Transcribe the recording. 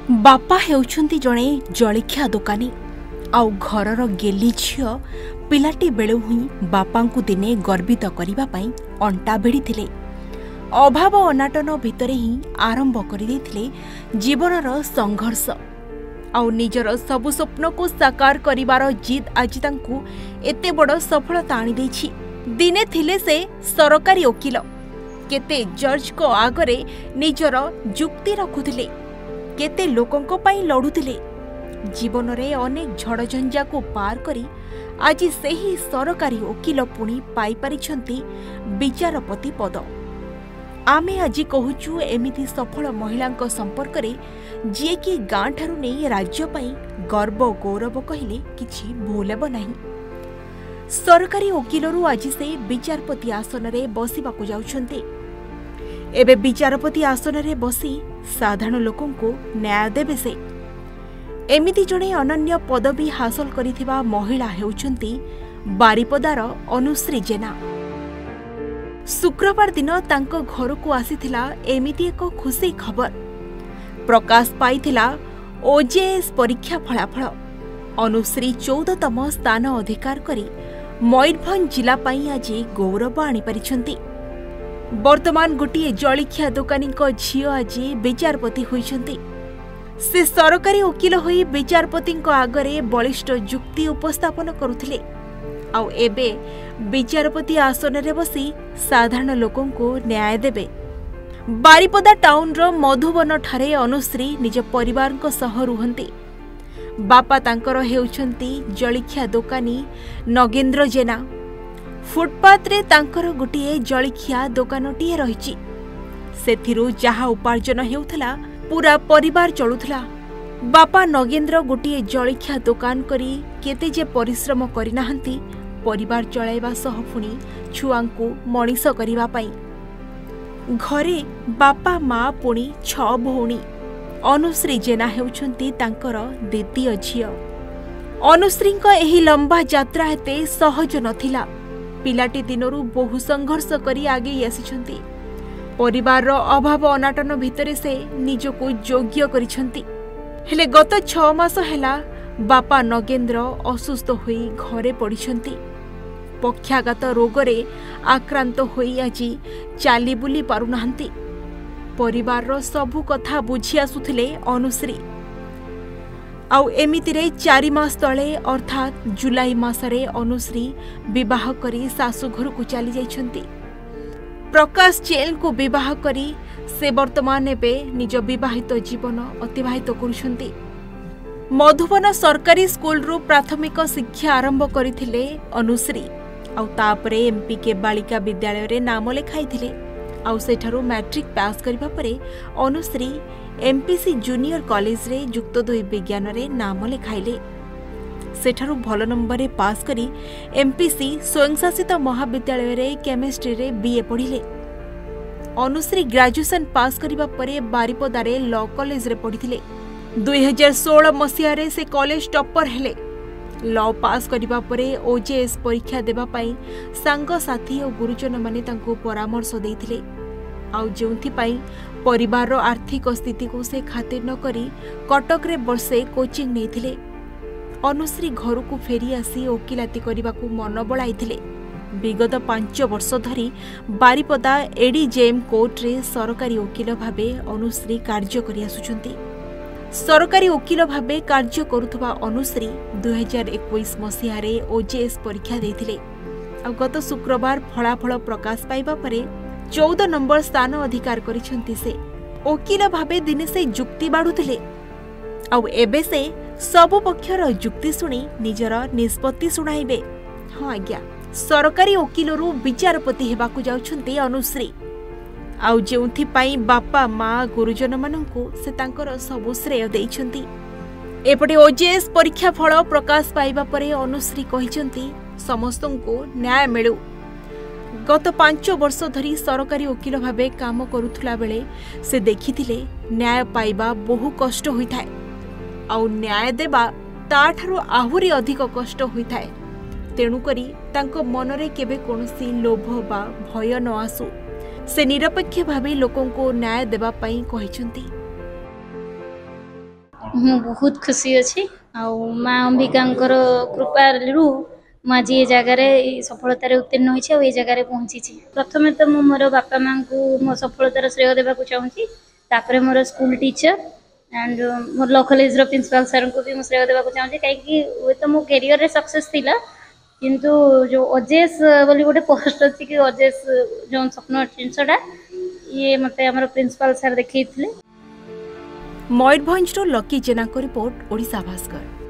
बापा हेउछन्ति जणे जलिखिया दोकानी आउ घरर गेली झियो पिलाटी बेलु ही बापांकु दिने गर्वित करिबा पई अंटा भिड़िथिले। अभाव अनाटन भितरे ही आरंभ करिदैथिले जीवनर संघर्ष आउ निजर सबु स्वप्न को साकार करिवार जिद आज तांकु एते बड़ सफलता आनी दैछि। दिने थिले से सरकारी वकील, केते जज को आगरे निजर जुक्ति रखुथिले, केते लोकंको पाई लड़ुथिले। जीवन रे अनेक झड़झंझा को पार करी आज सेही सरकारी वकील पुणी पाई परिछंती विचारपति पद। आमे आज कहूचु एमिति सफल महिलांको संपर्क रे जे कि गां ठारू नै राज्य पाई गर्व गौरव कहिले किछि भूल हेब नाही। सरकारी वकीलरू आज से विचारपति आसन रे बसिबाकू जाउछंती। एबे विचारपति आसन रे बसी साधारण लोकं को न्याय देबे से। एमिति जणे अनन्य पदवी हासिल करिथिबा महिला हेउछंती बारिपदार अनुश्री जेना। शुक्रवार दिन तांको घर को आसीथिला एमिति एक खुशी खबर। प्रकाश पाइथिला ओजेएस परीक्षा फलाफल। अनुश्री 14तम स्थान अधिकार करी मयूरभंज जिला पाई आज गौरव आनी परिछंती। वर्तमान गोटे जलिखिया दोकानी झियो आज विचारपति होइछंती। से सरकारी वकील होई विचारपति आगरे बलिष्ठ जुक्ति उपस्थापन करुथिले। आउ एबे विचारपति आसन रे बसी साधारण लोकं को न्याय देबे। बारिपदा टाउन रो मधुबन ठारे अनुश्री निज परिवार को सह रुहंती। बापा तांकर हेउछंती जलिखिया दोकानी नगेंद्र जेना। फुटपाथ रे तांकर गोटे जलिखिया दोकानटीए रहिछि। सेथिरु जहा उपार्जन हेउथला पूरा परिवार चलुथला। बापा नगेंद्र गोटे जलिखिया दोकान करी केते जे परिश्रम करिनाहंती परिवार चलाइबा सह पुणी छुआंकु मणिष करिबा पई। घरे बापा माँ पुणी 6 भौणी। अनुश्री जेना हेउछंती तांकर द्वितीय झियो। अनुश्रीଙ୍କ एही लंबा यात्रा हेते सहज नथिला। पिलाटी दिनरू बहु संघर्ष करी आगे आसिछंती। परिवार अभाव अनाटन भितरे से निजको योग्य करिछंती। हेले गत 6 मास हेला बापा नगेंद्र असुस्थ होई घरे पड़िछंती। पक्षाघात रोगरे आक्रांत होई आज चाली बुली पारुनाहंती। परिवार सबु कथा बुझी आसुथिले अनुश्री। आउ एमितिरे 4 मास तले अर्थात जुलाई मासरे अनुश्री विवाह करी सासु घर को चली जाइछंती। प्रकाश जेल को विवाह करी से वर्तमान एबे निज विवाहित जीवन अतिबाहित करुछंती। मधुबन सरकारी स्कूल रु प्राथमिक शिक्षा आरंभ करिथिले अनुश्री। आउ तापरे एमपीके बालिका विद्यालय रे नाम लेखाइथिले। आउ सेठारु मैट्रिक पास करिबा परे अनुश्री एमपीसी जूनियर कॉलेज रे युक्त 2 विज्ञान रे नाम लेखाइले। सेठारु भल नंबर रे पास करी एमपीसी स्वयंशासित महाविद्यालय रे केमिस्ट्री रे बीए पढ़िले। अनुश्री ग्रेजुएशन पास करिबा परे बारिपदा रे लॉ कॉलेज रे पढ़िथिले। 2016 मसिया रे से कॉलेज टॉपर हेले। लॉ पास करिबा परे ओजेएस परीक्षा देबा पई सांग साथी और गुरुजन माने तांको परामर्श देइथिले। आउ जेउथि पई परिवार रो आर्थिक स्थिति को से खातिर न करी कटक रे वर्षे कोचिंग नेथिले। अनुश्री घर को फेरी आसी वकिलाती करने मन बड़ाइथिले। विगत 5 वर्ष धरी बारिपदा एडीजेएम कोर्ट रे सरकारी वकील भाबे अनुश्री कार्य करि आसुछंती। सरकारी वकील भाबे कार्य करुथबा अनुश्री 2021 मसिया रे ओजेएस परीक्षा देथिले। आ गत शुक्रवार फलाफल प्रकाश पाइबा परे 14 नंबर स्थान अधिकार करिछंती। से वकील भाबे दिने से जुक्ति बाढुथिले। आउ एबे से सबु पक्षर जुक्ति शुणी निजर निष्पत्ति शुणाइबे। हाँ आज्ञा, सरकारी वकीलरू विचारपति हेबाकू जाउछंती अनुश्री। आउ जेउथि पाई बापा माँ गुरुजन मानंकु से तांकर सबु श्रेय देइछंती। एपटे ओजेएस परीक्षा फल प्रकाश पाइबा परे अनुश्री कहिछंती समस्तंको न्याय मिलु। गत 5 वर्ष धरी सरकारी वकील भाबे काम करुथुला बेले से देखिथिले न्याय पाइबा बहु कष्ट होइथाय। आउ न्याय देबा ताठारु आहुरी अधिक कष्ट होइथाय। तेणु करी तांको मनरे केबे कोनोसी लोभ बा भय न आसु से निरपेक्ष भावे लोकंको न्याय देबा पई कहिसंती। ମୁଁ ବହୁତ ଖୁସି ଅଛି ଆଉ ମା ଅମ୍ବିକାଙ୍କର କୃପାରୁ ମୁଁ ଆଜି ଏ ଜାଗାରେ ଏଇ ସଫଳତାରେ ଉତ୍ତୀର୍ଣ୍ଣ ହୋଇଛି ଆଉ ଏ ଜାଗାରେ ପହଞ୍ଚିଛି। ପ୍ରଥମେ ତ ମୁଁ ମୋର ବାପା ମାଙ୍କୁ ମୋ ସଫଳତାର ଶ୍ରେୟ ଦେବାକୁ ଚାହୁଁଛି, ତାପରେ ମୋର ସ୍କୁଲ ଟିଚର ଆଣ୍ଡ ମୋର ଲ କଲେଜର ପ୍ରିନ୍ସିପାଲ ସାର୍ଙ୍କୁ ବି ମୁଁ ଶ୍ରେୟ ଦେବାକୁ ଚାହୁଁଛି, କାହିଁକି ହୁଏତ ମୋ କ୍ୟାରିୟରରେ ସକ୍ସେସ୍ ଥିଲା କିନ୍ତୁ ଯେଉଁ ଓଜେଏସ୍ ବୋଲି ଗୋଟେ ପୋଷ୍ଟ ଅଛି କି ଓଜେଏସ୍ ଯେଉଁ ସ୍ୱପ୍ନ ଜିନିଷଟା ଇଏ ମୋତେ ଆମର ପ୍ରିନ୍ସିପାଲ ସାର୍ ଦେଖେଇଥିଲେ। ମୟୂରଭଞ୍ଜରୁ ଲକି ଜେନାଙ୍କ ରିପୋର୍ଟ, ଓଡ଼ିଶା ଭାସ୍କର।